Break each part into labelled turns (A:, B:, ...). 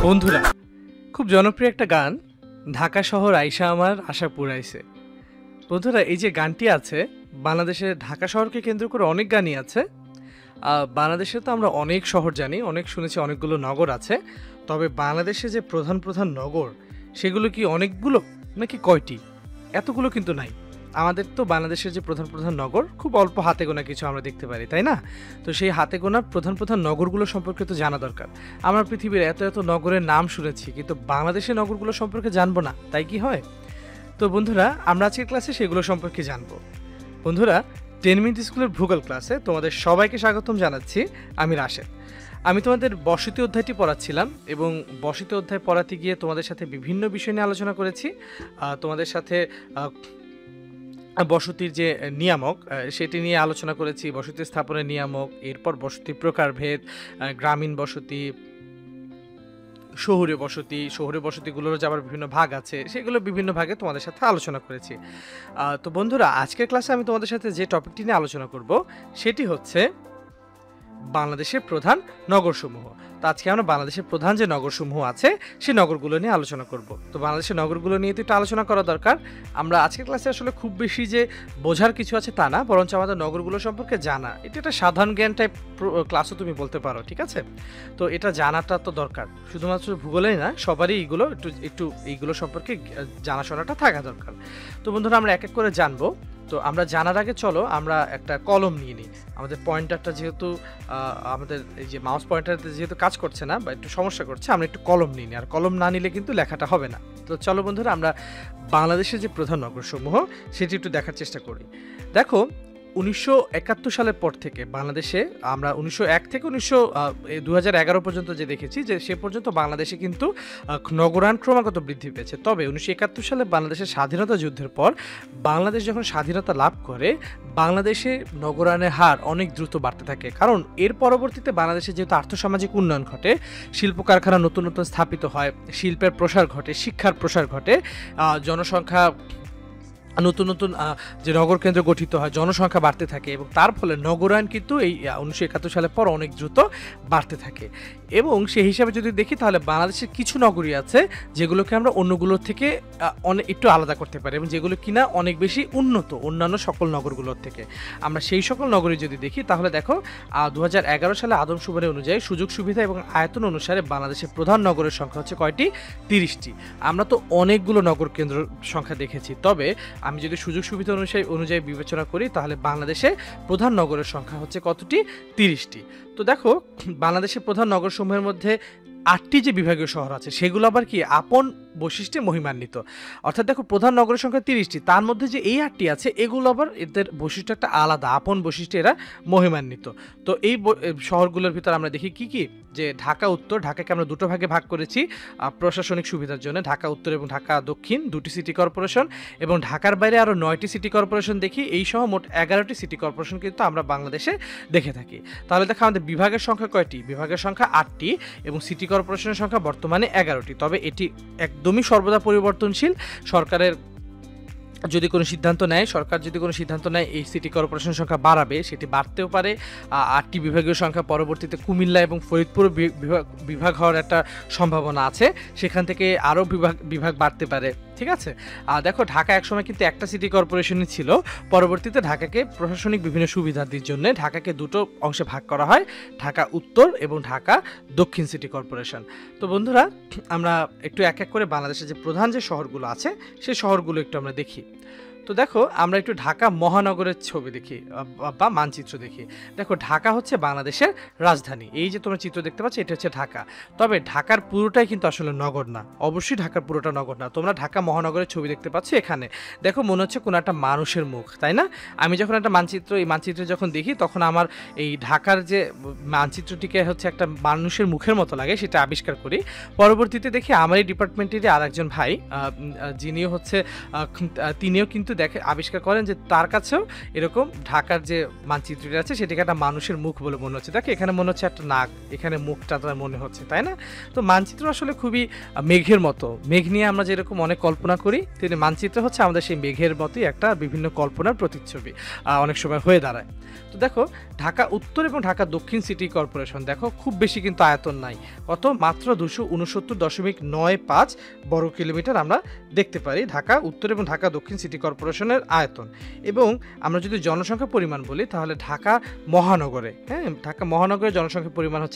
A: বন্ধুরা, খুব জনপ্রিয় একটা গান, ঢাকা শহর আইসা আমার আশা পুরাইছে। বন্ধুরা, এই যে গানটি আছে, বাংলাদেশের ঢাকা শহরকে কেন্দ্র করে অনেক গানই আছে। বাংলাদেশে তো আমরা অনেক শহর জানি, অনেক শুনেছি, অনেকগুলো নগর আছে। তবে বাংলাদেশে যে প্রধান প্রধান নগর, সেগুলো কি অনেকগুলো নাকি কয়টি? এতগুলো কিন্তু নাই। আমাদের তো বাংলাদেশের যে প্রধান প্রধান নগর খুব অল্প হাতে গোনা কিছু আমরা দেখতে পারি, তাই না? তো সেই হাতে গোনা প্রধান প্রধান নগরগুলো সম্পর্কে তো জানা দরকার। আমরা পৃথিবীর এত এত নগরের নাম শুনেছি, কিন্তু বাংলাদেশের নগরগুলো সম্পর্কে জানবো না, তাই কি হয়? তো বন্ধুরা, আমরা আজকের ক্লাসে সেগুলো সম্পর্কে জানবো। বন্ধুরা, 10 মিনিট স্কুলের ভূগোল ক্লাসে তোমাদের সবাইকে স্বাগতম জানাচ্ছি। আমি রাশেদ। আমি তোমাদের বসতি অধ্যায়টি পড়াচ্ছিলাম এবং বসতি অধ্যায় পড়াতে গিয়ে তোমাদের সাথে বিভিন্ন বিষয় নিয়ে আলোচনা করেছি। তোমাদের সাথে বসতির যে নিয়ামক, সেটি নিয়ে আলোচনা করেছি, বসতি স্থাপনের নিয়ামক, এরপর বসতির প্রকারভেদ, গ্রামীণ বসতি, শহুরে বসতিগুলোরও যে আবার বিভিন্ন ভাগ আছে, সেগুলো বিভিন্ন ভাগে তোমাদের সাথে আলোচনা করেছি। তো বন্ধুরা, আজকের ক্লাসে আমি তোমাদের সাথে যে টপিকটি নিয়ে আলোচনা করব সেটি হচ্ছে বাংলাদেশের প্রধান নগরসমূহ। তো আজকে আমরা বাংলাদেশের প্রধান যে নগরসমূহ আছে সেই নগরগুলো নিয়ে আলোচনা করব। তো বাংলাদেশের নগরগুলো নিয়ে তো একটু আলোচনা করা দরকার। আমরা আজকের ক্লাসে আসলে খুব বেশি যে বোঝার কিছু আছে তা না, বরঞ্চ আমাদের নগরগুলো সম্পর্কে জানা, এটা একটা সাধারণ জ্ঞান টাইপ ক্লাসও তুমি বলতে পারো, ঠিক আছে? তো এটা জানাটা তো দরকার, শুধুমাত্র ভূগোলেই না, সবারই এইগুলো একটু এইগুলো সম্পর্কে জানাশোনাটা থাকা দরকার। তো বন্ধুরা, আমরা এক এক করে জানবো। তো আমরা জানার আগে চলো আমরা একটা কলম নিয়ে নিই। আমাদের পয়েন্টারটা যেহেতু আমাদের এই যে মাউস পয়েন্টারতে যেহেতু কাজ করছে না বা একটু সমস্যা করছে, আমরা একটু কলম নিই, আর কলম না নিলে কিন্তু লেখাটা হবে না। তো চলো বন্ধুরা, আমরা বাংলাদেশের যে প্রধান নগরসমূহ সেটি একটু দেখার চেষ্টা করি। দেখো, 1971 সালের পর থেকে বাংলাদেশে আমরা 1901 থেকে 2011 পর্যন্ত যে দেখেছি, যে সে পর্যন্ত বাংলাদেশে কিন্তু নগরায়ণ ক্রমাগত বৃদ্ধি পেয়েছে। তবে 1971 সালে বাংলাদেশের স্বাধীনতা যুদ্ধের পর বাংলাদেশ যখন স্বাধীনতা লাভ করে, বাংলাদেশে নগরায়ণের হার অনেক দ্রুত বাড়তে থাকে। কারণ এর পরবর্তীতে বাংলাদেশে যেহেতু আর্থসামাজিক উন্নয়ন ঘটে, শিল্প কারখানা নতুন নতুন স্থাপিত হয়, শিল্পের প্রসার ঘটে, শিক্ষার প্রসার ঘটে, জনসংখ্যা নতুন নতুন যে নগর কেন্দ্র গঠিত হয়, জনসংখ্যা বাড়তে থাকে এবং তার ফলে নগরায়ণ কিন্তু এই 1971 সালের পর অনেক দ্রুত বাড়তে থাকে। এবং সেই হিসাবে যদি দেখি, তাহলে বাংলাদেশের কিছু নগরী আছে যেগুলোকে আমরা অন্যগুলোর থেকে অনেক একটু আলাদা করতে পারি এবং যেগুলো কিনা অনেক বেশি উন্নত অন্যান্য সকল নগরগুলোর থেকে। আমরা সেই সকল নগরী যদি দেখি, তাহলে দেখো 2011 সালে আদমশুমারি অনুযায়ী সুযোগ সুবিধা এবং আয়তন অনুসারে বাংলাদেশের প্রধান নগরের সংখ্যা হচ্ছে কয়টি? 30টি। আমরা তো অনেকগুলো নগর কেন্দ্র সংখ্যা দেখেছি, তবে আমি যদি সুযোগ সুবিধা অনুযায়ী বিবেচনা করি, তাহলে বাংলাদেশে প্রধান নগরের সংখ্যা হচ্ছে কতটি? 30টি। তো দেখো, বাংলাদেশের প্রধান নগরসমূহের মধ্যে 8টি যে বিভাগীয় শহর আছে সেগুলো আবার কি আপন বৈশিষ্ট্যে মহিমান্বিত। অর্থাৎ দেখো, প্রধান নগরের সংখ্যা 30টি, তার মধ্যে যে এই 8টি আছে এগুলো আবার এদের বৈশিষ্ট্য একটা আলাদা, আপন বৈশিষ্ট্যে এরা মহিমান্বিত। তো এই শহরগুলোর ভিতর আমরা দেখি কি কি, যে ঢাকা উত্তর, ঢাকাকে আমরা দুটো ভাগে ভাগ করেছি প্রশাসনিক সুবিধার জন্য, ঢাকা উত্তর এবং ঢাকা দক্ষিণ, 2টি সিটি কর্পোরেশন, এবং ঢাকার বাইরে আরও 9টি সিটি কর্পোরেশন দেখি। এই সহ মোট 11টি সিটি কর্পোরেশন কিন্তু আমরা বাংলাদেশে দেখে থাকি। তাহলে দেখো, আমাদের বিভাগের সংখ্যা কয়টি? বিভাগের সংখ্যা 8টি এবং সিটি কর্পোরেশনের সংখ্যা বর্তমানে 11টি। তবে এটি একদমই সর্বদা পরিবর্তনশীল। সরকার যদি কোনো সিদ্ধান্ত নেয় এই সিটি কর্পোরেশন সংখ্যা বাড়াবে, সেটি বাড়তেও পারে। 8টি বিভাগীয় সংখ্যা পরবর্তীতে কুমিল্লা এবং ফরিদপুর বিভাগ হওয়ার একটা সম্ভাবনা আছে, সেখান থেকে আরও বিভাগ বাড়তে পারে, ঠিক আছে? দেখো, ঢাকা একসময় কিন্তু একটা সিটি কর্পোরেশনই ছিল, পরবর্তীতে ঢাকাকে প্রশাসনিক বিভিন্ন সুবিধাদির জন্য ঢাকাকে দুটো অংশে ভাগ করা হয়, ঢাকা উত্তর এবং ঢাকা দক্ষিণ সিটি কর্পোরেশন। তো বন্ধুরা, আমরা একটু এক এক করে বাংলাদেশের যে প্রধান যে শহরগুলো আছে সেই শহরগুলো একটু আমরা দেখি। তো দেখো, আমরা একটু ঢাকা মহানগরের ছবি দেখি বা মানচিত্র দেখি। দেখো, ঢাকা হচ্ছে বাংলাদেশের রাজধানী। এই যে তোমরা চিত্র দেখতে পাচ্ছ, এটা হচ্ছে ঢাকা। তবে ঢাকার পুরোটাই কিন্তু আসলে নগর না, অবশ্যই ঢাকার পুরোটা নগর না। তোমরা ঢাকা মহানগরের ছবি দেখতে পাচ্ছ এখানে। দেখো, মনে হচ্ছে কোনো একটা মানুষের মুখ, তাই না? আমি যখন একটা এই মানচিত্রে যখন দেখি, তখন আমার এই ঢাকার যে মানচিত্রটিকে হচ্ছে একটা মানুষের মুখের মতো লাগে, সেটা আবিষ্কার করি। পরবর্তীতে দেখি আমার এই ডিপার্টমেন্টেরই আর একজন ভাই, যিনিও হচ্ছে তিনিও কিন্তু আবিষ্কার করেন যে তার কাছেও এরকম ঢাকার যে মানচিত্রটি আছে সেটিকে একটা মানুষের মুখ বলে মনে হচ্ছে। দেখো এখানে মনে হচ্ছে একটা নাক, এখানে মুখটা তার মনে হচ্ছে, তাই না? তো মানচিত্র আসলে খুবই মেঘের মতো। মেঘ নিয়ে আমরা যেরকম অনেক কল্পনা করি, তেমনি মানচিত্র হচ্ছে আমাদের সেই মেঘের মতোই একটা বিভিন্ন কল্পনার প্রতিচ্ছবি অনেক সময় হয়ে দাঁড়ায়। তো দেখো ঢাকা উত্তর এবং ঢাকা দক্ষিণ সিটি কর্পোরেশন দেখো খুব বেশি কিন্তু আয়তন নাই, কত মাত্র 269.95 বর্গ কিলোমিটার আমরা দেখতে পারি ঢাকা উত্তর এবং ঢাকা দক্ষিণ সিটি কর্পোরেশনের আয়তন। এবং আমরা যদি জনসংখ্যা পরিমাণ বলি তাহলে ঢাকা মহানগরে, ঢাকা মহানগরের জনসংখ্যার পরিমাণ হচ্ছে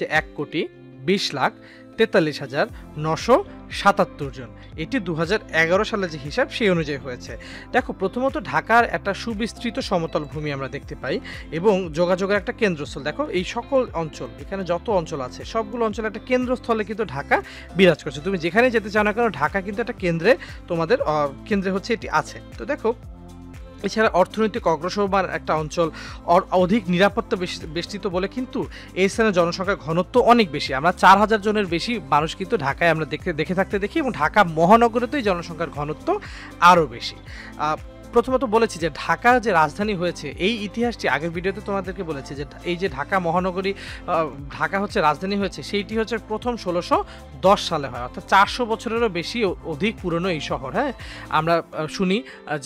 A: 1,20,43,977 জন। এটি 2011 সালে যে হিসাব সেই অনুযায়ী হয়েছে। দেখো প্রথমত ঢাকার একটা সুবিস্তৃত সমতল ভূমি আমরা দেখতে পাই এবং যোগাযোগের একটা কেন্দ্রস্থল। দেখো এই সকল অঞ্চল, এখানে যত অঞ্চল আছে সবগুলো অঞ্চলে একটা কেন্দ্রস্থলে কিন্তু ঢাকা বিরাজ করছে। তুমি যেখানে যেতে চাও না কেন ঢাকা কিন্তু একটা কেন্দ্রে, তোমাদের কেন্দ্রে হচ্ছে এটি আছে। তো দেখো এছাড়া অর্থনৈতিক অগ্রসরমান একটা অঞ্চল, অধিক নিরাপত্তা বেষ্টিত বলে কিন্তু এই স্থানে জনসংখ্যার ঘনত্ব অনেক বেশি। আমরা 4,000 জনের বেশি মানুষ কিন্তু ঢাকায় আমরা দেখে থাকতে দেখি, এবং ঢাকা মহানগরীতেই জনসংখ্যার ঘনত্ব আরও বেশি। প্রথমত বলেছি যে ঢাকা যে রাজধানী হয়েছে এই ইতিহাসটি আগের ভিডিওতে তোমাদেরকে বলেছি যে এই যে ঢাকা মহানগরী, ঢাকা হচ্ছে রাজধানী হয়েছে, সেইটি হচ্ছে প্রথম 1610 সালে হয়, অর্থাৎ 400 বছরেরও বেশি অধিক পুরনো এই শহর। আমরা শুনি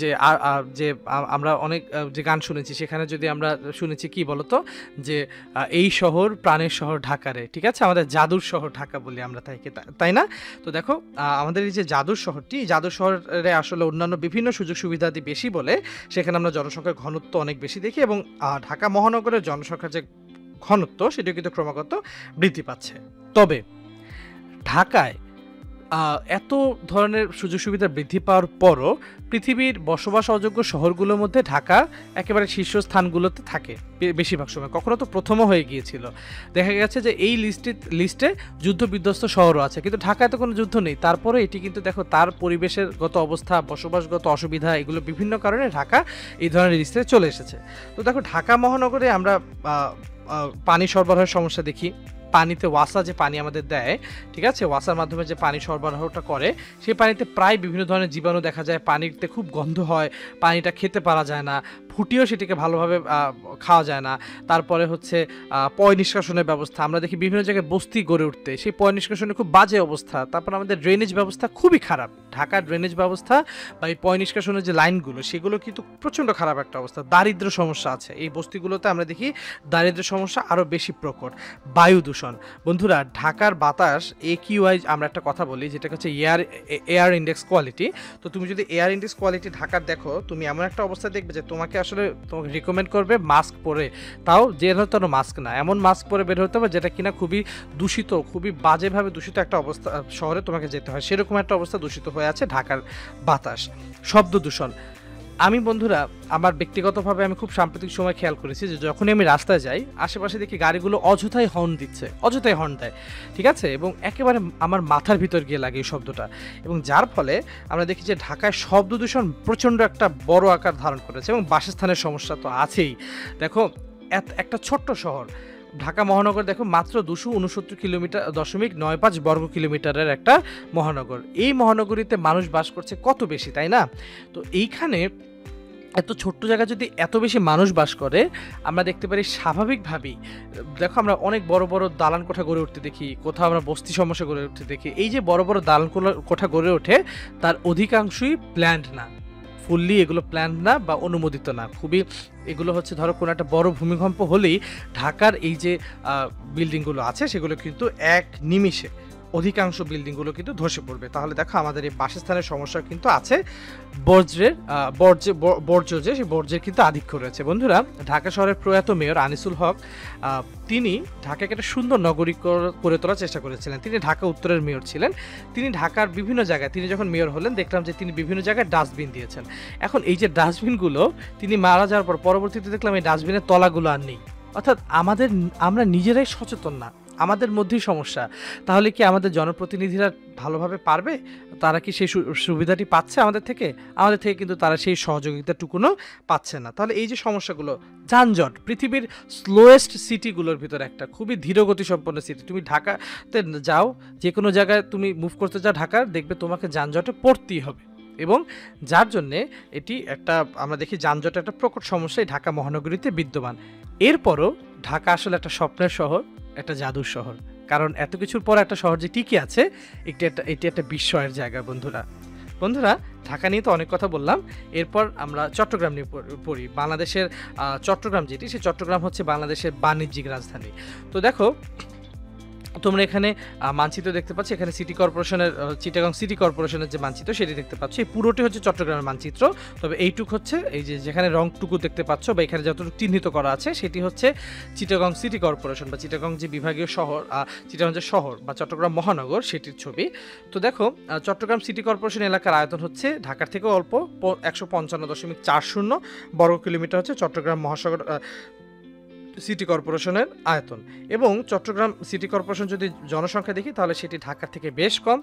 A: যে আমরা অনেক যে গান শুনেছি, সেখানে যদি আমরা শুনেছি কি বলতো যে এই শহর প্রাণের শহর ঢাকারে, ঠিক আছে, আমাদের জাদুর শহর ঢাকা বলি আমরা, তাই না? তো দেখো আমাদের এই যে জাদুর শহরটি, জাদুর শহরে আসলে অন্যান্য বিভিন্ন সুযোগ সুবিধাদি বেশি বলে সেখানে আমরা জনসংখ্যার ঘনত্ব অনেক বেশি দেখি, এবং ঢাকা মহানগরের জনসংখ্যার যে ঘনত্ব সেটিও কিন্তু ক্রমাগত বৃদ্ধি পাচ্ছে। তবে ঢাকায় এত ধরনের সুযোগ সুবিধা বৃদ্ধি পাওয়ার পরও পৃথিবীর বসবাস অযোগ্য শহরগুলোর মধ্যে ঢাকা একেবারে শীর্ষস্থানগুলোতে থাকে বেশিরভাগ সময়, কখনো তো প্রথমও হয়ে গিয়েছিল। দেখা গেছে যে এই লিস্টে যুদ্ধ বিধ্বস্ত শহরও আছে, কিন্তু ঢাকায় তো কোনো যুদ্ধ নেই, তারপরে এটি কিন্তু দেখো তার পরিবেশের গত অবস্থা, বসবাসগত অসুবিধা, এগুলো বিভিন্ন কারণে ঢাকা এই ধরনের লিস্টে চলে এসেছে। তো দেখো ঢাকা মহানগরে আমরা পানি সরবরাহের সমস্যা দেখি। পানিতে ওয়াসা যে পানি আমাদের দেয়, ঠিক আছে, ওয়াসার মাধ্যমে যে পানি সরবরাহটা করে, সেই পানিতে প্রায় বিভিন্ন ধরনের জীবাণু দেখা যায়, পানিতে খুব গন্ধ হয়, পানিটা খেতে পারা যায় না, ফুটিয়েও সেটিকে ভালোভাবে খাওয়া যায় না। তারপরে হচ্ছে পয় নিষ্কাশনের ব্যবস্থা, আমরা দেখি বিভিন্ন জায়গায় বস্তি গড়ে উঠতে, সেই পয় নিষ্কাশনের খুব বাজে অবস্থা। তারপর আমাদের ড্রেনেজ ব্যবস্থা খুবই খারাপ, ঢাকার ড্রেনেজ ব্যবস্থা বা এই পয় নিষ্কাশনের যে লাইনগুলো সেগুলো কিন্তু প্রচণ্ড খারাপ একটা অবস্থা। দারিদ্র সমস্যা আছে এই বস্তিগুলোতে, আমরা দেখি দারিদ্র সমস্যা আরও বেশি প্রকট। বায়ু দূষণ, বন্ধুরা ঢাকার বাতাস AQI আমরা একটা কথা বলি যেটা হচ্ছে এয়ার ইন্ডেক্স কোয়ালিটি। তো তুমি যদি এয়ার ইন্ডেক্স কোয়ালিটি ঢাকার দেখো, তুমি এমন একটা অবস্থা দেখবে যে তোমাকে রিকমেন্ড করবে মাস্ক পরে, তাও যে হয়তো মাস্ক না, এমন মাস্ক পরে বের হতে হবে যেটা কিনা খুবই দূষিত, খুবই বাজেভাবে দূষিত একটা অবস্থা শহরে তোমাকে যেতে হয়, সেরকম একটা অবস্থা দূষিত হয়ে আছে ঢাকার বাতাস। শব্দ দূষণ, আমি বন্ধুরা আমার ব্যক্তিগতভাবে আমি খুব সাম্প্রতিক সময় খেয়াল করেছি যে যখনই আমি রাস্তায় যাই আশেপাশে দেখি গাড়িগুলো অযথাই হর্ন দিচ্ছে, অযথাই হর্ন দেয়, ঠিক আছে, এবং একেবারে আমার মাথার ভিতর গিয়ে লাগে এই শব্দটা, এবং যার ফলে আমরা দেখি যে ঢাকায় শব্দ দূষণ প্রচণ্ড একটা বড় আকার ধারণ করেছে, এবং বাসস্থানের সমস্যা তো আছেই। দেখো একটা ছোট্ট শহর ঢাকা মহানগর, দেখো মাত্র 269.95 বর্গ কিলোমিটারের একটা মহানগর, এই মহানগরীতে মানুষ বাস করছে কত বেশি, তাই না? তো এইখানে এত ছোট্ট জায়গায় যদি এত বেশি মানুষ বাস করে, আমরা দেখতে পারি স্বাভাবিকভাবেই দেখো আমরা অনেক বড় বড় দালান কোঠা গড়ে উঠতে দেখি, কোথাও আমরা বস্তি সমস্যা গড়ে উঠতে দেখি। এই যে বড় বড় দালান কোঠা গড়ে ওঠে তার অধিকাংশই প্ল্যান্ড না, ফুললি এগুলো প্ল্যান না বা অনুমোদিত না, খুবই এগুলো হচ্ছে ধরো কোনো একটা বড় ভূমিকম্প হলেই ঢাকার এই যে বিল্ডিংগুলো আছে সেগুলো কিন্তু এক নিমিষে অধিকাংশ বিল্ডিংগুলো কিন্তু ধসে পড়বে। তাহলে দেখো আমাদের এই বাসস্থানের সমস্যা কিন্তু আছে, বর্জ্য যে সেই বর্জ্যের কিন্তু আধিক্য রয়েছে। বন্ধুরা ঢাকা শহরের প্রয়াত মেয়র আনিসুল হক, তিনি ঢাকাকে একটা সুন্দর নগরী করে তোলার চেষ্টা করেছিলেন। তিনি ঢাকা উত্তরের মেয়র ছিলেন। তিনি ঢাকার বিভিন্ন জায়গায়, তিনি যখন মেয়র হলেন দেখলাম যে তিনি বিভিন্ন জায়গায় ডাস্টবিন দিয়েছেন। এখন এই যে ডাস্টবিনগুলো তিনি মারা যাওয়ার পর পরবর্তীতে দেখলাম এই ডাস্টবিনের তলাগুলো আর নেই, অর্থাৎ আমরা নিজেরাই সচেতন না, আমাদের মধ্যেই সমস্যা। তাহলে কি আমাদের জনপ্রতিনিধিরা ভালোভাবে পারবে? তারা কি সেই সুবিধাটি পাচ্ছে আমাদের থেকে কিন্তু তারা সেই সহযোগিতাটুকুনও পাচ্ছে না। তাহলে এই যে সমস্যাগুলো, যানজট, পৃথিবীর স্লোয়েস্ট সিটিগুলোর ভিতরে একটা, খুবই ধীরগতি সম্পন্ন সিটি। তুমি ঢাকাতে যাও, যে কোনো জায়গায় তুমি মুভ করতে যাও ঢাকার, দেখবে তোমাকে যানজটে পড়তেই হবে। এবং যার জন্যে এটি একটা আমরা দেখি যানজটের একটা প্রকট সমস্যাই ঢাকা মহানগরীতে বিদ্যমান। এরপরও ঢাকা আসলে একটা স্বপ্নের শহর, একটা জাদুর শহর, কারণ এত কিছুর পর একটা শহর যে টিকে আছে এটি একটা বিস্ময়ের জায়গা বন্ধুরা। ঢাকা নিয়ে তো অনেক কথা বললাম, এরপর আমরা চট্টগ্রাম নিয়ে পড়ি। বাংলাদেশের চট্টগ্রাম যেটি, সেই চট্টগ্রাম হচ্ছে বাংলাদেশের বাণিজ্যিক রাজধানী। তো দেখো তোমরা এখানে মানচিত্র দেখতে পাচ্ছ, এখানে সিটি কর্পোরেশনের চিটাগং সিটি কর্পোরেশনের যে মানচিত্র সেটি দেখতে পাচ্ছ। এই পুরোটি হচ্ছে চট্টগ্রামের মানচিত্র, তবে এইটুক হচ্ছে এই যে যেখানে রংটুকু দেখতে পাচ্ছ বা এখানে যতটুকু চিহ্নিত করা আছে সেটি হচ্ছে চিটাগং সিটি কর্পোরেশন বা চিটাগং যে বিভাগীয় শহর, চিটাগং যে শহর বা চট্টগ্রাম মহানগর সেটির ছবি। তো দেখো চট্টগ্রাম সিটি কর্পোরেশন এলাকার আয়তন হচ্ছে ঢাকার থেকেও অল্প, 155.40 বর্গ কিলোমিটার হচ্ছে চট্টগ্রাম মহাসাগর সিটি কর্পোরেশনের আয়তন। এবং চট্টগ্রাম সিটি কর্পোরেশন যদি জনসংখ্যা দেখি তাহলে সেটি ঢাকার থেকে বেশ কম,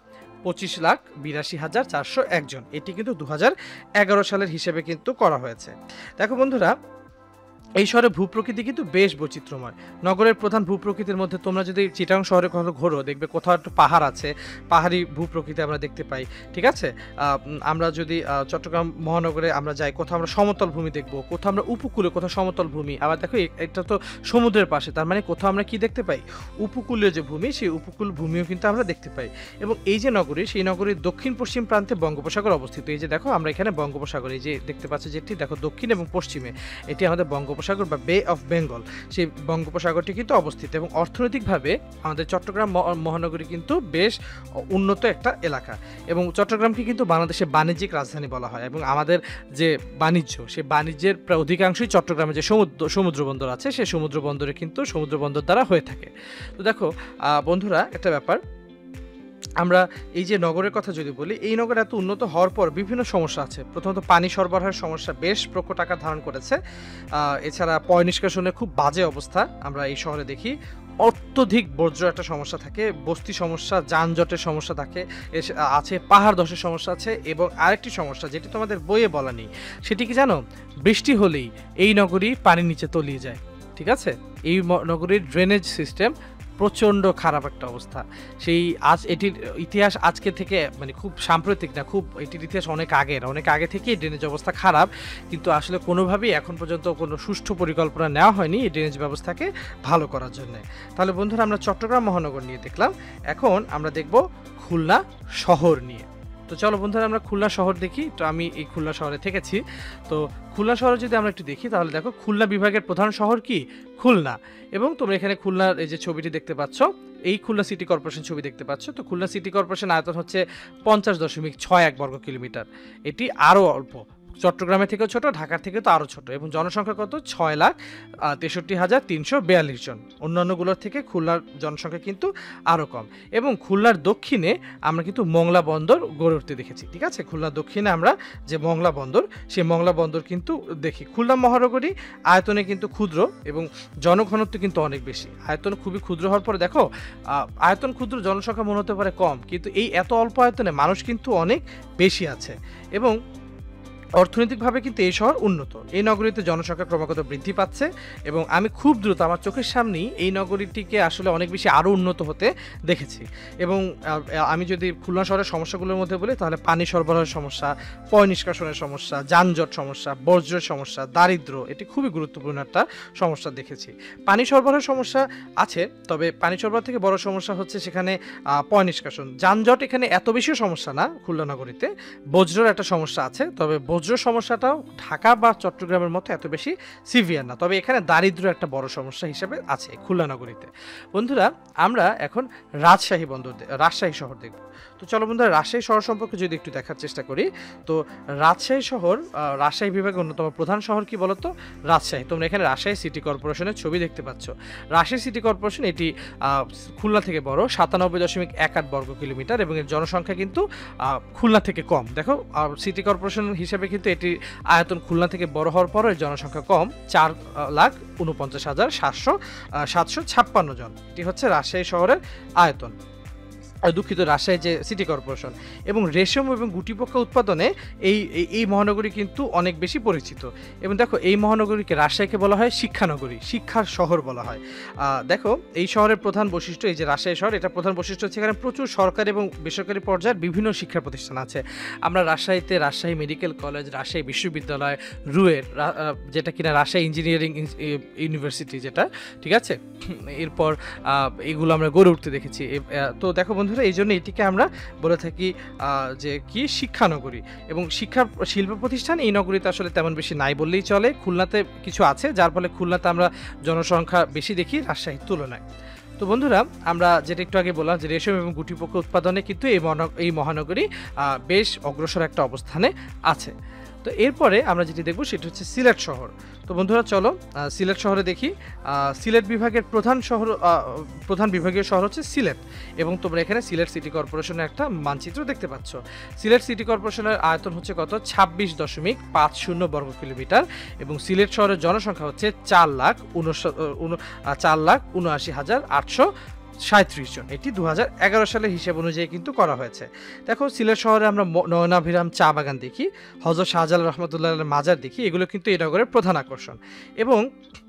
A: 25,82,401 জন। এটি কিন্তু 2011 সালের হিসেবে কিন্তু করা হয়েছে। দেখো বন্ধুরা, এই শহরের ভূপ্রকৃতি কিন্তু বেশ বৈচিত্র্যময়। নগরের প্রধান ভূপ্রকৃতির মধ্যে তোমরা যদি চিটাগং শহরে কখনো ঘোরো, দেখবে কোথাও একটা পাহাড় আছে, পাহাড়ি ভূপ্রকৃতি আমরা দেখতে পাই, ঠিক আছে। আমরা যদি চট্টগ্রাম মহানগরে আমরা যাই, কোথাও আমরা সমতল ভূমি দেখবো, কোথাও আমরা উপকূলে, কোথাও সমতল ভূমি। আবার দেখো এটা তো সমুদ্রের পাশে, তার মানে কোথাও আমরা কি দেখতে পাই, উপকূলীয় যে ভূমি, সেই উপকূল ভূমিও কিন্তু আমরা দেখতে পাই। এবং এই যে নগরী, সেই নগরীর দক্ষিণ পশ্চিম প্রান্তে বঙ্গোপসাগর অবস্থিত। এই যে দেখো আমরা এখানে বঙ্গোপসাগর, এই যে দেখতে পাচ্ছি যেটি, দেখো দক্ষিণ এবং পশ্চিমে এটি আমাদের বঙ্গোপসাগর বা বে অফ বেঙ্গল, সেই বঙ্গোপসাগরটি কিন্তু অবস্থিত। এবং অর্থনৈতিকভাবে আমাদের চট্টগ্রাম মহানগরী কিন্তু বেশ উন্নত একটা এলাকা। এবং চট্টগ্রামকে কিন্তু বাংলাদেশের বাণিজ্যিক রাজধানী বলা হয়। এবং আমাদের যে বাণিজ্য, সেই বাণিজ্যের প্রায় অধিকাংশই চট্টগ্রামে যে সমুদ্র বন্দর আছে, সেই সমুদ্র বন্দরে কিন্তু সমুদ্র বন্দর দ্বারা হয়ে থাকে। তো দেখো বন্ধুরা, একটা ব্যাপার, আমরা এই যে নগরের কথা যদি বলি, এই নগর এত উন্নত হওয়ার পর বিভিন্ন সমস্যা আছে। প্রথমত পানি সরবরাহের সমস্যা বেশ প্রকট আকার ধারণ করেছে। এছাড়া পয় নিষ্কাশনের খুব বাজে অবস্থা আমরা এই শহরে দেখি। অত্যধিক বর্জ্য একটা সমস্যা থাকে, বস্তি সমস্যা, যানজটের সমস্যা থাকে, আছে পাহাড় ধসের সমস্যা আছে। এবং আরেকটি সমস্যা যেটি তোমাদের বইয়ে বলা নেই, সেটি কি জানো, বৃষ্টি হলেই এই নগরী পানির নিচে তলিয়ে যায়, ঠিক আছে। এই নগরীর ড্রেনেজ সিস্টেম প্রচণ্ড খারাপ একটা অবস্থা। সেই এটির ইতিহাস আজকে থেকে মানে খুব সাম্প্রতিক না, খুব এটির ইতিহাস অনেক আগে থেকেই ড্রেনেজ অবস্থা খারাপ, কিন্তু আসলে কোনোভাবেই এখন পর্যন্ত কোনো সুষ্ঠু পরিকল্পনা নেওয়া হয়নি এই ড্রেনেজ ব্যবস্থাকে ভালো করার জন্য। তাহলে বন্ধুরা, আমরা চট্টগ্রাম মহানগর নিয়ে দেখলাম, এখন আমরা দেখব খুলনা শহর নিয়ে। তো চলো বন্ধুরা, আমরা খুলনা শহর দেখি। তো আমি এই খুলনা শহরে থেকেছি। তো খুলনা শহরে যদি আমরা একটু দেখি, তাহলে দেখো খুলনা বিভাগের প্রধান শহর কি, খুলনা। এবং তোমরা এখানে খুলনার এই যে ছবিটি দেখতে পাচ্ছ, এই খুলনা সিটি কর্পোরেশন ছবি দেখতে পাচ্ছ। তো খুলনা সিটি কর্পোরেশন আয়তন হচ্ছে 50.61 বর্গ কিলোমিটার। এটি আরও অল্প, চট্টগ্রামের থেকেও ছোট, ঢাকার থেকে তো আরও ছোট। এবং জনসংখ্যা কত, 6,63,342 জন। অন্যান্যগুলোর থেকে খুলনার জনসংখ্যা কিন্তু আরও কম। এবং খুলনার দক্ষিণে আমরা কিন্তু মংলা বন্দর গড়ে উঠতে দেখেছি, ঠিক আছে। খুলনার দক্ষিণে আমরা যে মংলা বন্দর, সেই মংলা বন্দর কিন্তু দেখি। খুলনা মহানগরী আয়তনে কিন্তু ক্ষুদ্র এবং জনঘনত্ব কিন্তু অনেক বেশি। আয়তন খুবই ক্ষুদ্র হওয়ার পরে দেখো, আয়তন ক্ষুদ্র, জনসংখ্যা মনে হতে পারে কম, কিন্তু এই এত অল্প আয়তনে মানুষ কিন্তু অনেক বেশি আছে। এবং অর্থনৈতিকভাবে কিন্তু এই শহর উন্নত। এই নগরীতে জনসংখ্যা ক্রমাগত বৃদ্ধি পাচ্ছে এবং আমি খুব দ্রুত আমার চোখের সামনেই এই নগরীটিকে আসলে অনেক বেশি আরও উন্নত হতে দেখেছি। এবং আমি যদি খুলনা শহরের সমস্যাগুলোর মধ্যে বলি, তাহলে পানি সরবরাহের সমস্যা, পয় নিষ্কাশনের সমস্যা, যানজট সমস্যা, বর্জ্যের সমস্যা, দারিদ্র, এটি খুবই গুরুত্বপূর্ণ একটা সমস্যা দেখেছি। পানি সরবরাহের সমস্যা আছে, তবে পানি সরবরাহ থেকে বড় সমস্যা হচ্ছে সেখানে পয় নিষ্কাশন। যানজট এখানে এত বেশি সমস্যা না খুলনা নগরীতে, বজ্রের একটা সমস্যা আছে, তবে বজ্র সমস্যাটাও ঢাকা বা চট্টগ্রামের মতো এত বেশি সিভিয়ার না। তবে এখানে দারিদ্র একটা বড় সমস্যা হিসেবে আছে খুলনা নগরীতে। বন্ধুরা, আমরা এখন রাজশাহী শহর দেখব। তো চলো বন্ধুরা, রাজশাহী শহর সম্পর্কে যদি একটু দেখার চেষ্টা করি, তো রাজশাহী শহর, রাজশাহী বিভাগের অন্যতম প্রধান শহর কি বলতো, রাজশাহী। তোমরা এখানে রাজশাহী সিটি কর্পোরেশনের ছবি দেখতে পাচ্ছ। রাজশাহী সিটি কর্পোরেশন এটি খুলনা থেকে বড়, 97.18 বর্গ কিলোমিটার, এবং এর জনসংখ্যা কিন্তু খুলনা থেকে কম। দেখো সিটি কর্পোরেশন হিসেবে কিন্তু এটি আয়তন খুলনা থেকে বড় হওয়ার পরও এর জনসংখ্যা কম, 4,49,756 জন। এটি হচ্ছে রাজশাহী শহরের আয়তন। দুঃখিত, রাজশাহী যে সিটি কর্পোরেশন, এবং রেশম এবং গুটিপোকা উৎপাদনে এই মহানগরী কিন্তু অনেক বেশি পরিচিত। এবং দেখো এই মহানগরীকে, রাজশাহীকে বলা হয় শিক্ষানগরী, শিক্ষার শহর বলা হয়। দেখো এই শহরের প্রধান বৈশিষ্ট্য, এই যে রাজশাহী শহর, এটা প্রধান বৈশিষ্ট্য হচ্ছে এখানে প্রচুর সরকারি এবং বেসরকারি পর্যায়ের বিভিন্ন শিক্ষা প্রতিষ্ঠান আছে। আমরা রাজশাহীতে রাজশাহী মেডিকেল কলেজ, রাজশাহী বিশ্ববিদ্যালয়, রুয়েট, যেটা কিনা রাজশাহী ইঞ্জিনিয়ারিং ইউনিভার্সিটি যেটা, ঠিক আছে, এরপর এগুলো আমরা গড়ে উঠতে দেখেছি। তো দেখো বন্ধুরা, এই জন্য এটিকে আমরা বলে থাকি যে কি শিক্ষানগরী। এবং শিক্ষা শিল্প প্রতিষ্ঠান এই নগরীতে আসলে তেমন বেশি নাই বললেই চলে। খুলনাতে কিছু আছে, যার ফলে খুলনাতে আমরা জনসংখ্যা বেশি দেখি রাজশাহীর তুলনায়। তো বন্ধুরা, আমরা যেটা একটু আগে বললাম যে রেশম এবং গুটিপোকা উৎপাদনে কিন্তু এই মহানগরী বেশ অগ্রসর একটা অবস্থানে আছে। তো এরপরে আমরা যেটি দেখব সেটি হচ্ছে সিলেট শহর। তো বন্ধুরা চলো সিলেট শহরে দেখি। সিলেট বিভাগের প্রধান বিভাগীয় শহর হচ্ছে সিলেট, এবং তোমরা এখানে সিলেট সিটি কর্পোরেশনের একটা মানচিত্র দেখতে পাচ্ছ। সিলেট সিটি কর্পোরেশনের আয়তন হচ্ছে কত, 26.50 বর্গ কিলোমিটার, এবং সিলেট শহরের জনসংখ্যা হচ্ছে 4,79,837 জন। এটি 2011 সালের হিসেব অনুযায়ী কিন্তু করা হয়েছে। দেখো সিলেট শহরে আমরা নয়নাভিরাম চা বাগান দেখি, হযরত শাহজালাল রহমতুল্লাহ মাজার দেখি, এগুলো কিন্তু এই নগরের প্রধান আকর্ষণ। এবং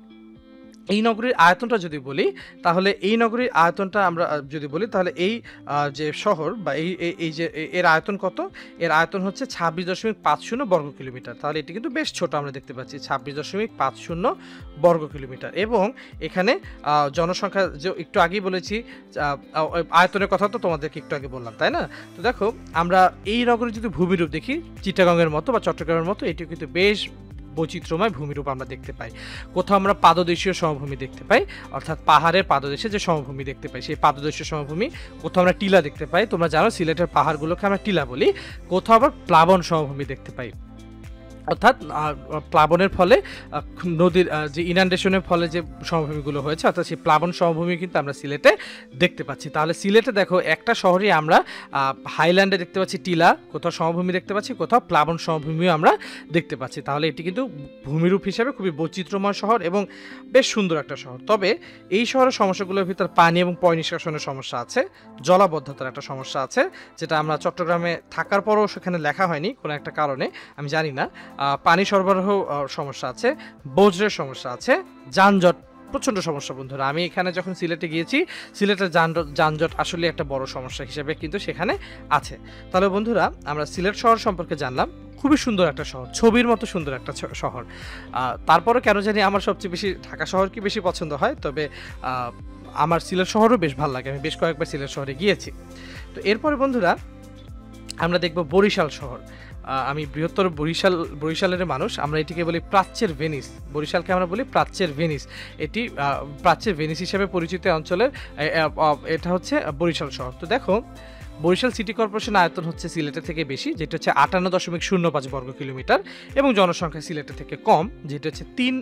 A: এই নগরীর আয়তনটা যদি বলি, তাহলে এই নগরীর আয়তনটা আমরা যদি বলি, তাহলে এই যে শহর বা এই যে এর আয়তন কত, এর আয়তন হচ্ছে 26.50 বর্গ কিলোমিটার। তাহলে এটি কিন্তু বেশ ছোট, আমরা দেখতে পাচ্ছি 26.50 বর্গ কিলোমিটার। এবং এখানে জনসংখ্যা যে একটু আগেই বলেছি, আয়তনের কথা তো তোমাদেরকে একটু আগে বললাম, তাই না? তো দেখো আমরা এই নগরীর যদি ভূমিরূপ দেখি, চিটাগংয়ের মতো বা চট্টগ্রামের মতো, এটিও কিন্তু বেশ বৈচিত্র্যময় ভূমিরূপ আমরা দেখতে পাই। কোথাও আমরা পাদদেশীয় সমভূমি দেখতে পাই, অর্থাৎ পাহাড়ের পাদদেশে যে সমভূমি দেখতে পাই, সেই পাদদেশীয় সমভূমি। কোথাও আমরা টিলা দেখতে পাই, তোমরা জানো সিলেটের পাহাড়গুলোকে আমরা টিলা বলি। কোথাও আবার প্লাবন সমভূমি দেখতে পাই, অর্থাৎ প্লাবনের ফলে নদীর যে ইনান্ডেশনের ফলে যে সমভূমিগুলো হয়েছে, অর্থাৎ সেই প্লাবন সমভূমি কিন্তু আমরা সিলেটে দেখতে পাচ্ছি। তাহলে সিলেটে দেখো একটা শহরে আমরা হাইল্যান্ডে দেখতে পাচ্ছি টিলা, কোথাও সমভূমি দেখতে পাচ্ছি, কোথাও প্লাবন সমভূমিও আমরা দেখতে পাচ্ছি। তাহলে এটি কিন্তু ভূমিরূপ হিসাবে খুবই বৈচিত্র্যময় শহর এবং বেশ সুন্দর একটা শহর। তবে এই শহরের সমস্যাগুলোর ভিতর পানি এবং পয় নিষ্কাশনের সমস্যা আছে, জলাবদ্ধতার একটা সমস্যা আছে, যেটা আমরা চট্টগ্রামে থাকার পরও সেখানে লেখা হয়নি কোনো একটা কারণে, আমি জানি না। পানি সরবরাহ সমস্যা আছে, বজ্রের সমস্যা আছে, যানজট প্রচণ্ড সমস্যা। বন্ধুরা আমি এখানে যখন সিলেটে গিয়েছি, সিলেটের যানজট আসলে একটা বড় সমস্যা হিসেবে কিন্তু সেখানে আছে। তাহলে বন্ধুরা আমরা সিলেট শহর সম্পর্কে জানলাম, খুবই সুন্দর একটা শহর, ছবির মতো সুন্দর একটা শহর। তারপরে কেন জানি আমার সবচেয়ে বেশি ঢাকা শহর কি বেশি পছন্দ হয়, তবে আমার সিলেট শহরও বেশ ভালো লাগে, আমি বেশ কয়েকবার সিলেট শহরে গিয়েছি। তো এরপরে বন্ধুরা আমরা দেখব বরিশাল শহর। আমি বৃহত্তর বরিশালের মানুষ, আমরা এটিকে বলি প্রাচ্যের ভেনিস। বরিশালকে আমরা বলি প্রাচ্যের ভেনিস। এটি প্রাচ্যের ভেনিস হিসেবে পরিচিত অঞ্চলের এটা হচ্ছে বরিশাল শহর। তো দেখো বরিশাল সিটি কর্পোরেশন আয়তন হচ্ছে সিলেটের থেকে বেশি, যেটা হচ্ছে 58.05 বর্গ কিলোমিটার, এবং জনসংখ্যা সিলেটের থেকে কম, যেটা হচ্ছে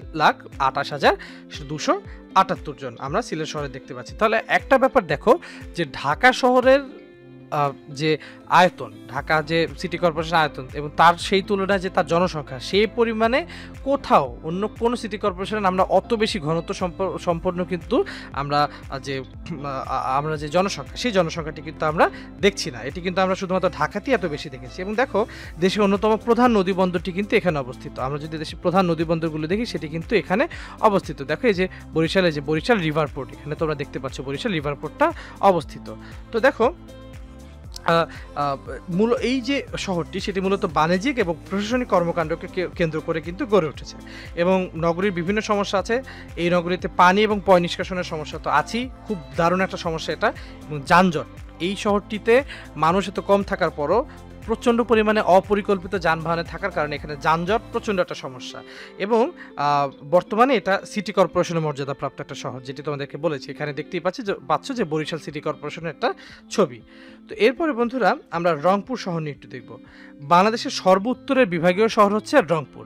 A: 3,28,278 জন আমরা সিলেট শহরে দেখতে পাচ্ছি। তাহলে একটা ব্যাপার দেখো যে ঢাকা শহরের যে আয়তন, ঢাকা যে সিটি কর্পোরেশন আয়তন এবং তার সেই তুলনায় যে তার জনসংখ্যা, সেই পরিমাণে কোথাও অন্য কোনো সিটি কর্পোরেশন আমরা অত বেশি ঘনত্ব সম্পন্ন কিন্তু আমরা যে জনসংখ্যা, সেই জনসংখ্যাটি কিন্তু আমরা দেখছি না। এটি কিন্তু আমরা শুধুমাত্র ঢাকাতেই এত বেশি দেখেছি। এবং দেখো দেশের অন্যতম প্রধান নদীবন্দরটি কিন্তু এখানে অবস্থিত। আমরা যদি দেশের প্রধান নদীবন্দরগুলো দেখি, সেটি কিন্তু এখানে অবস্থিত। দেখো এই যে বরিশালে যে বরিশাল রিভার পোর্ট, এখানে তোমরা দেখতে পাচ্ছ বরিশাল রিভার পোর্টটা অবস্থিত। তো দেখো এই যে শহরটি, সেটি মূলত বাণিজ্যিক এবং প্রশাসনিক কর্মকাণ্ডকে কেন্দ্র করে কিন্তু গড়ে উঠেছে। এবং নগরীর বিভিন্ন সমস্যা আছে। এই নগরীতে পানি এবং পয় নিষ্কাশনের সমস্যা তো আছেই, খুব দারুণ একটা সমস্যা এটা। এবং যানজট, এই শহরটিতে মানুষ এত কম থাকার পরও প্রচণ্ড পরিমাণে অপরিকল্পিত যানবাহনে থাকার কারণে এখানে যানজট প্রচণ্ড একটা সমস্যা। এবং বর্তমানে এটা সিটি কর্পোরেশনের মর্যাদাপ্রাপ্ত একটা শহর, যেটি তোমাদেরকে বলেছি। এখানে দেখতেই পাচ্ছ যে বরিশাল সিটি কর্পোরেশনের একটা ছবি। তো এরপরে বন্ধুরা আমরা রংপুর শহর নিয়ে একটু দেখব। বাংলাদেশের সর্বোত্তরের বিভাগীয় শহর হচ্ছে রংপুর।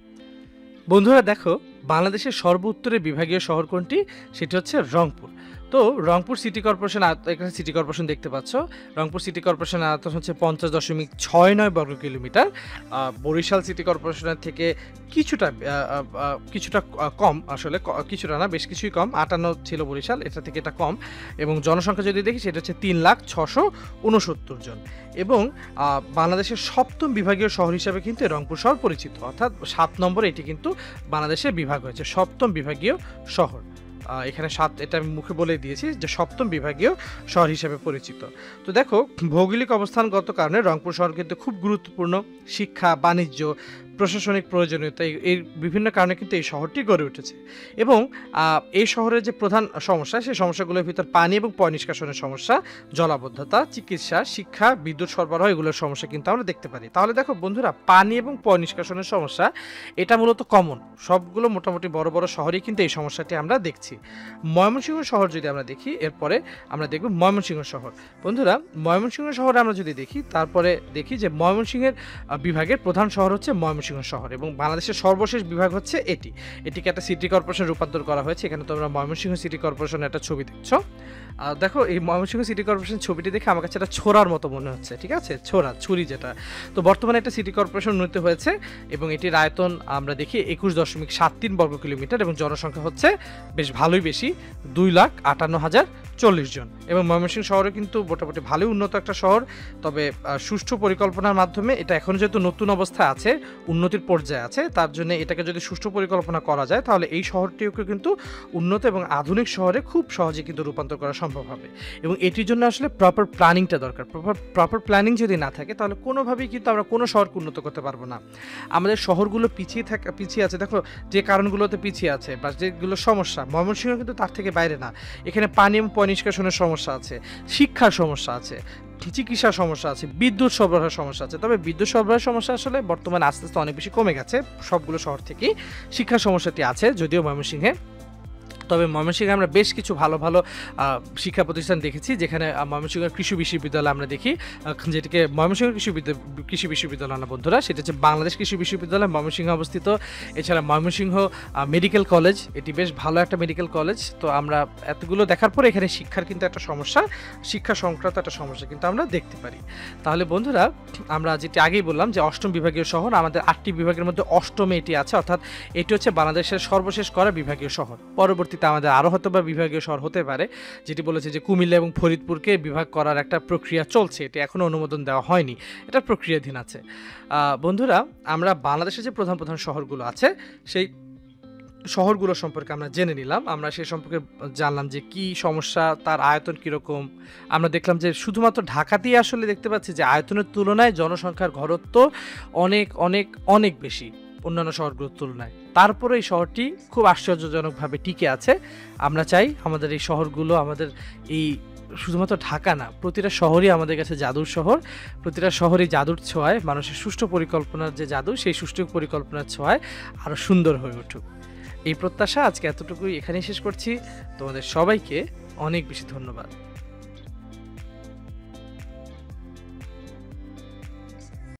A: বন্ধুরা দেখো বাংলাদেশের সর্বোত্তরের বিভাগীয় শহর কোনটি, সেটি হচ্ছে রংপুর। তো তো রংপুর সিটি কর্পোরেশন এখানে সিটি কর্পোরেশন দেখতে পাচ্ছ। রংপুর সিটি কর্পোরেশনের আয়তন হচ্ছে 50.69 বর্গ কিলোমিটার। বরিশাল সিটি কর্পোরেশনের থেকে কিছুটা কম, আসলে কিছুটা না, বেশ কিছুই কম। 58 ছিল বরিশাল, এটা থেকে এটা কম। এবং জনসংখ্যা যদি দেখি সেটা হচ্ছে 3,669,000 জন। এবং বাংলাদেশের 7ম বিভাগীয় শহর হিসাবে কিন্তু রংপুর শহর পরিচিত, অর্থাৎ 7 নম্বরে এটি কিন্তু বাংলাদেশের বিভাগ হয়েছে, 7ম বিভাগীয় শহর। এখানে এটা আমি মুখে বলে দিয়েছি যে 7ম বিভাগীয় শহর হিসেবে পরিচিত। তো দেখো, ভৌগোলিক অবস্থানগত কারণে রংপুর শহর কিন্তু খুব গুরুত্বপূর্ণ। শিক্ষা, বাণিজ্য, প্রশাসনিক প্রয়োজনীয়তা, এই বিভিন্ন কারণে কিন্তু এই শহরটি গড়ে উঠেছে। এবং এই শহরের যে প্রধান সমস্যা, সেই সমস্যাগুলোর ভিতর পানি এবং পয় নিষ্কাশনের সমস্যা, জলাবদ্ধতা, চিকিৎসা, শিক্ষা, বিদ্যুৎ সরবরাহ, এগুলোর সমস্যা কিন্তু আমরা দেখতে পারি। তাহলে দেখো বন্ধুরা, পানি এবং পয় নিষ্কাশনের সমস্যা এটা মূলত কমন, সবগুলো মোটামুটি বড় বড় শহরেই কিন্তু এই সমস্যাটি আমরা দেখছি। ময়মনসিংহ শহর যদি আমরা দেখি, এরপরে আমরা দেখব ময়মনসিংহ শহর। বন্ধুরা, ময়মনসিংহ শহরে আমরা যদি দেখি, তারপরে দেখি যে ময়মনসিংহের বিভাগের প্রধান শহর হচ্ছে ময়মনসিংহ শহর, এবং বাংলাদেশের সর্বশেষ বিভাগ হচ্ছে এটিকে একটা সিটি কর্পোরেশন রূপান্তর করা হয়েছে। এখানে তোমরা ময়মনসিংহ সিটি কর্পোরেশনের একটা ছবি দেখছো। দেখো, এই ময়মনসিংহ সিটি কর্পোরেশন ছবিটি দেখে আমার কাছে এটা ছোড়ার মতো মনে হচ্ছে, ঠিক আছে, ছুরি যেটা। তো বর্তমানে একটা সিটি কর্পোরেশন উন্নীত হয়েছে, এবং এটির আয়তন আমরা দেখি 21.73 বর্গ কিলোমিটার, এবং জনসংখ্যা হচ্ছে বেশ ভালোই বেশি, 2,58,040 জন। এবং ময়মনসিংহ শহরে কিন্তু মোটামুটি ভালোই উন্নত একটা শহর। তবে সুষ্ঠু পরিকল্পনার মাধ্যমে এটা এখন যেহেতু নতুন অবস্থায় আছে, উন্নতির পর্যায়ে আছে, তার জন্য এটাকে যদি সুষ্ঠু পরিকল্পনা করা যায়, তাহলে এই শহরটিকে কিন্তু উন্নত এবং আধুনিক শহরে খুব সহজে কিন্তু রূপান্তর করা সম্ভব হবে। এবং এটির জন্য আসলে প্রপার প্ল্যানিংটা দরকার। প্রপার প্ল্যানিং যদি না থাকে, তাহলে কোনোভাবেই কিন্তু আমরা কোনো শহরকে উন্নত করতে পারবো না। আমাদের শহরগুলো পিছিয়ে আছে, দেখো যে কারণগুলোতে পিছিয়ে আছে বা যেগুলো সমস্যা, ময়মনসিংহ কিন্তু তার থেকে বাইরে না। এখানে পানি এবং পয় নিষ্কাশনের সমস্যা আছে, শিক্ষার সমস্যা আছে, চিকিৎসার সমস্যা আছে, বিদ্যুৎ সরবরাহের সমস্যা আছে। তবে বিদ্যুৎ সরবরাহের সমস্যা আসলে বর্তমানে আস্তে আস্তে অনেক বেশি কমে গেছে সবগুলো শহর থেকেই। শিক্ষার সমস্যাটি আছে যদিও ময়মনসিংহে। তবে ময়মনসিংহে আমরা বেশ কিছু ভালো ভালো শিক্ষা প্রতিষ্ঠান দেখেছি, যেখানে ময়মনসিংহ কৃষি বিশ্ববিদ্যালয় আমরা দেখি, যেটিকে ময়মনসিংহ কৃষি বিশ্ববিদ্যালয় না বন্ধুরা, সেটা হচ্ছে বাংলাদেশ কৃষি বিশ্ববিদ্যালয়, ময়মনসিংহে অবস্থিত। এছাড়া ময়মনসিংহ মেডিকেল কলেজ, এটি বেশ ভালো একটা মেডিকেল কলেজ। তো আমরা এতগুলো দেখার পরে এখানে শিক্ষার কিন্তু একটা সমস্যা, শিক্ষা সংক্রান্ত একটা সমস্যা কিন্তু আমরা দেখতে পারি। তাহলে বন্ধুরা, আমরা যেটি আগেই বললাম যে 8ম বিভাগীয় শহর, আমাদের 8টি বিভাগের মধ্যে 8মে এটি আছে, অর্থাৎ এটি হচ্ছে বাংলাদেশের সর্বশেষ করা বিভাগীয় শহর। পরবর্তীতে আমাদের আরও হয়তো বা বিভাগীয় শহর হতে পারে, যেটি বলেছে যে কুমিল্লা এবং ফরিদপুরকে বিভাগ করার একটা প্রক্রিয়া চলছে, এটি এখনও অনুমোদন দেওয়া হয়নি, এটা প্রক্রিয়াধীন আছে। বন্ধুরা, আমরা বাংলাদেশের যে প্রধান প্রধান শহরগুলো আছে, সেই শহরগুলো সম্পর্কে আমরা জেনে নিলাম। আমরা সেই সম্পর্কে জানলাম যে কি সমস্যা, তার আয়তন কীরকম। আমরা দেখলাম যে শুধুমাত্র ঢাকাতেই আসলে দেখতে পাচ্ছি যে আয়তনের তুলনায় জনসংখ্যার ঘনত্ব অনেক অনেক অনেক বেশি অন্যান্য শহরগুলোর তুলনায়। তারপরে এই শহরটি খুব আশ্চর্যজনকভাবে টিকে আছে। আমরা চাই আমাদের এই শহরগুলো, আমাদের এই শুধুমাত্র ঢাকা না, প্রতিটা শহরই আমাদের কাছে জাদুর শহর। প্রতিটা শহরই জাদুর ছোঁয়ায়, মানুষের সুষ্ঠু পরিকল্পনার যে জাদু, সেই সুষ্ঠু পরিকল্পনার ছোঁয়ায় আরও সুন্দর হয়ে উঠুক, এই প্রত্যাশা আজকে এতটুকুই এখানেই শেষ করছি। তোমাদের সবাইকে অনেক বেশি ধন্যবাদ।